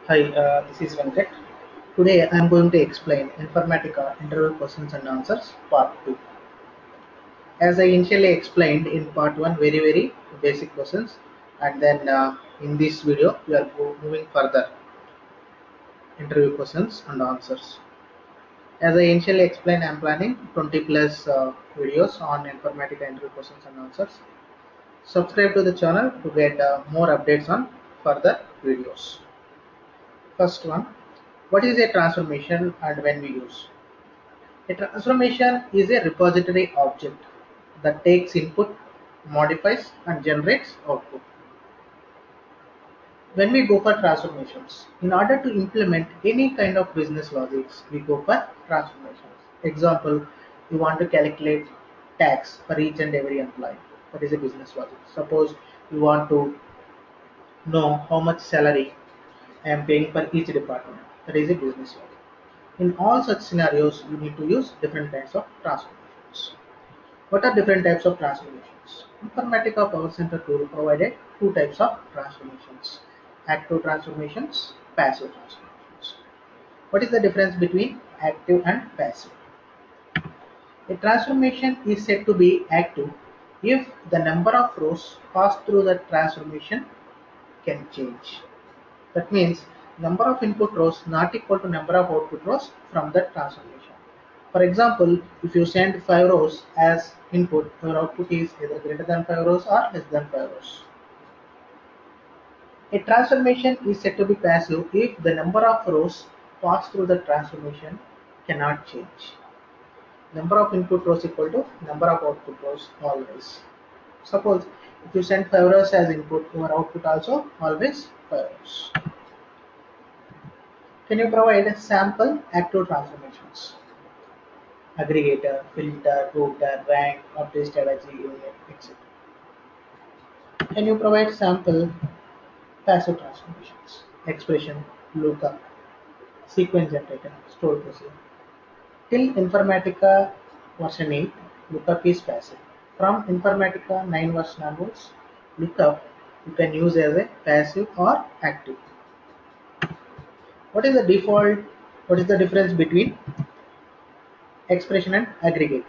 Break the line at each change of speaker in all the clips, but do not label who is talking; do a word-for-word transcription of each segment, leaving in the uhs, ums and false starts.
Hi, uh, this is Venkat. Today I am going to explain Informatica interview questions and answers part two. As I initially explained in part one, very very basic questions, and then uh, in this video we are go- moving further interview questions and answers. As I initially explained, I am planning twenty plus uh, videos on Informatica interview questions and answers. Subscribe to the channel to get uh, more updates on further videos. First one, what is a transformation and when we use? A transformation is a repository object that takes input, modifies, and generates output. When we go for transformations, in order to implement any kind of business logics, we go for transformations. Example, you want to calculate tax for each and every employee. That is a business logic. Suppose you want to know how much salary I am paying for each department. That is a business logic. In all such scenarios, you need to use different kinds of transformations. What are different types of transformations? Informatica Power Center tool provided two types of transformations: active transformations, passive transformations. What is the difference between active and passive? A transformation is said to be active if the number of rows passed through the transformation can change. That means number of input rows not equal to number of output rows from that transformation. For example, if you send five rows as input, your output is either greater than five rows or less than five rows. A transformation is said to be passive if the number of rows passed through the transformation cannot change. Number of input rows equal to number of output rows always. Suppose if you send five rows as input, your output also always five rows. Can you provide sample active transformations? Aggregator, filter, router, rank, update strategy, unit, et cetera. Can you provide sample passive transformations? Expression, lookup, sequence generator, store procedure. Till Informatica version eight, lookup is passive. From Informatica nine version onwards, lookup you can use as a passive or active. What is the default? What is the difference between expression and aggregator?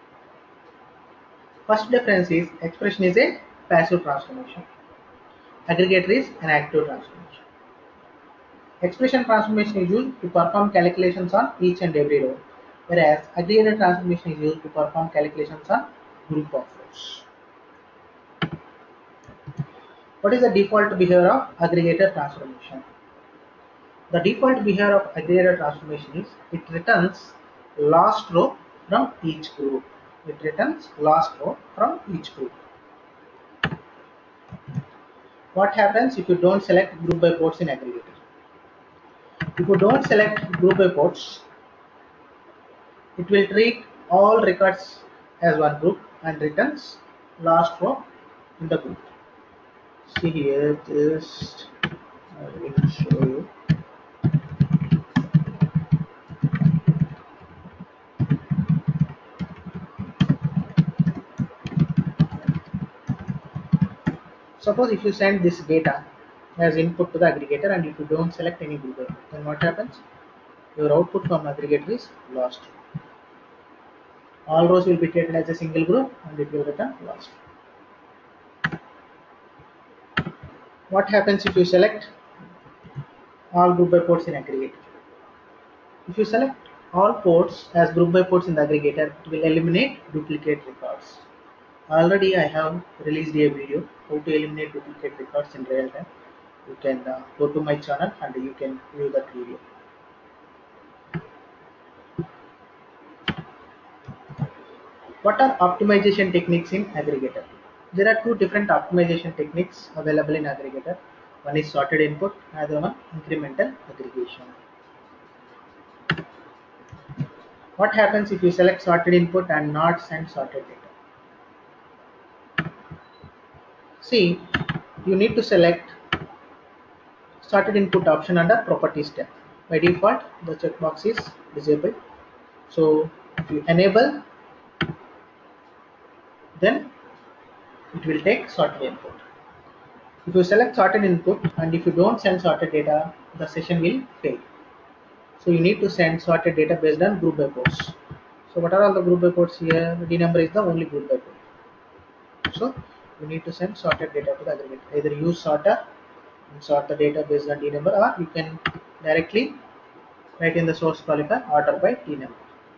First difference is expression is a passive transformation. Aggregator is an active transformation. Expression transformation is used to perform calculations on each and every row, whereas aggregator transformation is used to perform calculations on group of rows. What is the default behavior of aggregator transformation? The default behavior of aggregator transformation is it returns last row from each group. It returns last row from each group. What happens if you don't select group by ports in aggregator? If you don't select group by ports, it will treat all records as one group and returns last row in the group. See here, just I will show you. Suppose if you send this data as input to the aggregator and if you don't select any group by port, then what happens? Your output from aggregator is lost. All rows will be treated as a single group and it will return lost. What happens if you select all group by ports in aggregator? If you select all ports as group by ports in the aggregator, it will eliminate duplicate records. Already I have released a video how to eliminate duplicate records in real time. You can uh, go to my channel and you can view that video. What are optimization techniques in aggregator? There are two different optimization techniques available in aggregator. One is sorted input, another one incremental aggregation. What happens if you select sorted input and not send sorted data? See, you need to select sorted input option under properties tab. By default, the checkbox is disabled. So if you enable, then it will take sorted input. If you select sorted input and if you don't send sorted data, the session will fail. So you need to send sorted data based on group by ports. So what are all the group by ports here? D number is the only group by port. So you need to send sorted data to the aggregate. Either use sorter and sort the data based on D number, or you can directly write in the source qualifier order by D number.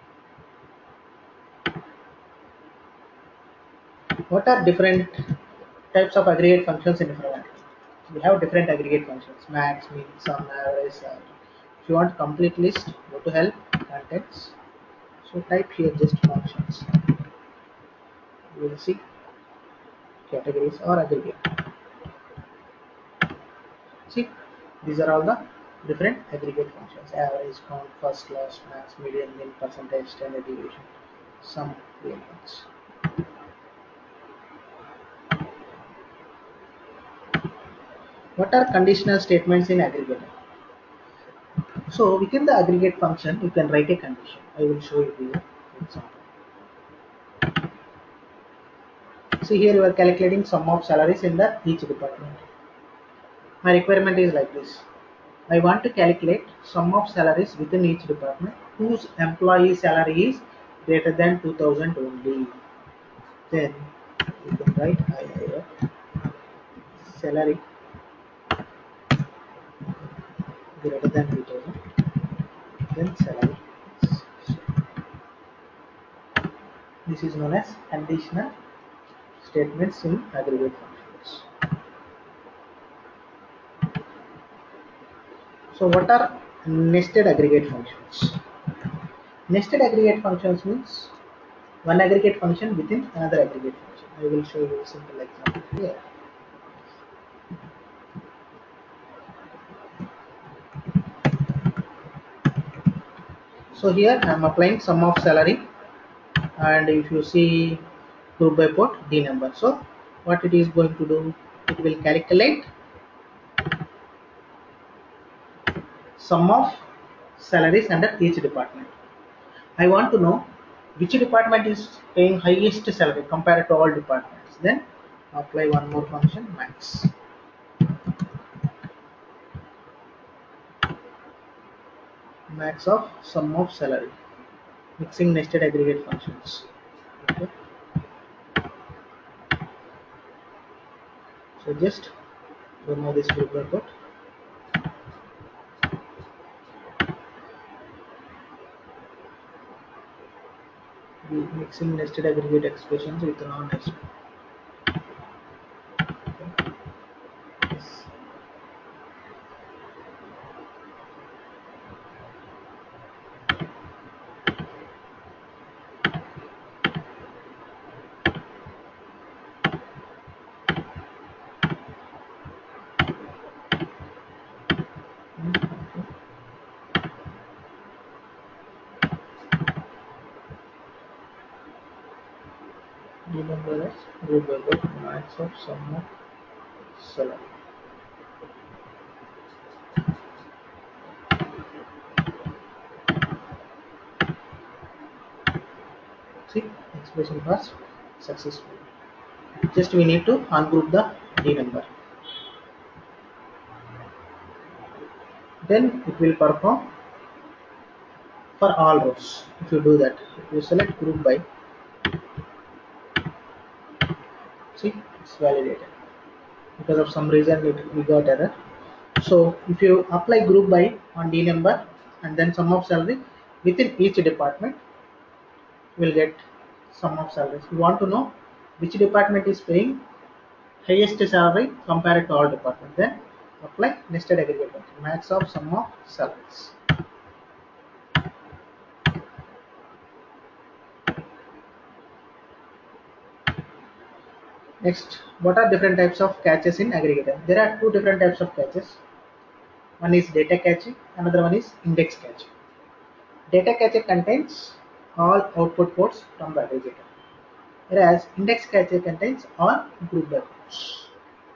What are different types of aggregate functions in Informatica? We have different aggregate functions: max, min, sum, average, add. If you want complete list, go to help, contents. So type here just functions. You will see categories or aggregate. See, these are all the different aggregate functions: average, count, first class, max, median, min, percentage, standard deviation, sum, variance. What are conditional statements in aggregator? So within the aggregate function, you can write a condition. I will show you here. For example, see here you are calculating sum of salaries in the each department. My requirement is like this. I want to calculate sum of salaries within each department whose employee salary is greater than two thousand only. Then you can write I I F salary greater than two thousand, then salary. This is known as conditional statements in aggregate functions. So what are nested aggregate functions? Nested aggregate functions means one aggregate function within another aggregate function. I will show you a simple example here. So here I am applying sum of salary, and if you see group by port D number. So what it is going to do, it will calculate sum of salaries under each department. I want to know which department is paying highest salary compared to all departments. Then apply one more function, max. Max of sum of salary. Mixing nested aggregate functions. Okay. So just remove this group by port. Mixing nested aggregate expressions with non-nested. Yes. D number as group by port, max of sum of salary. See, expression was successful. Just we need to ungroup the D number. Then it will perform for all rows. If you do that, if you select group by, see, it's validated. Because of some reason it we got error. So if you apply group by on D number and then sum of salary within each department, you will get sum of salaries. You want to know which department is paying highest salary compared to all departments. Then apply nested aggregate function, max of sum of salaries. Next, what are different types of caches in aggregator? There are two different types of caches. One is data cache, another one is index cache. Data cache contains all output ports from the aggregator, whereas index cache contains all group by ports.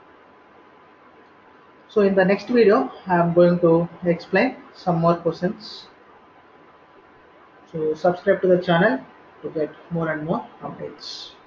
So in the next video, I am going to explain some more questions. So subscribe to the channel to get more and more updates.